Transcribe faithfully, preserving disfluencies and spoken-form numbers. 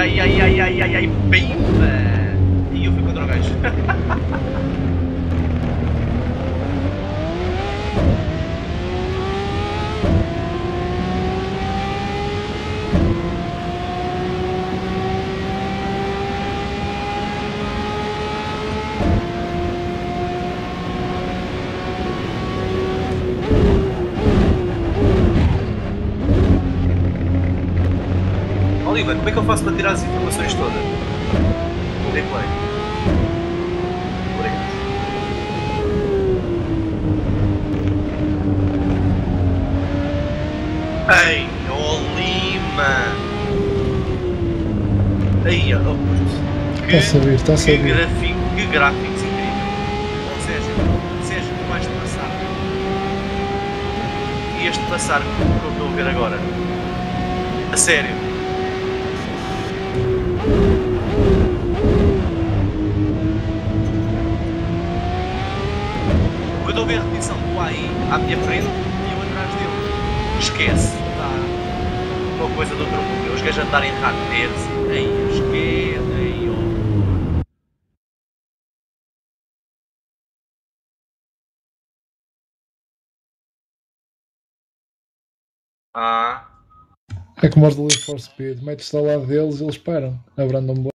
ai, ai, ai, ai, ai, ai, pimba! E eu fui contra o gajo. Oliver, como é que eu faço para tirar as informações todas? Dei play. Obrigado. Ei, Olima! Ei, oh puto. Que, Está a saber, está a que saber. gráfico, que gráficos incrível. Ou seja, Sérgio, tu vais-te passar. E este passar que eu estou a ver agora. A sério. Eu estou a ver a repetição do A I à minha frente e eu atrás dele. Esquece. Está uma coisa do outro mundo. Os gajos andarem rateres. Ei, esquece. Ei, oh. Ah. É como os do Need for Speed, metes-te ao lado deles e eles param, abrandam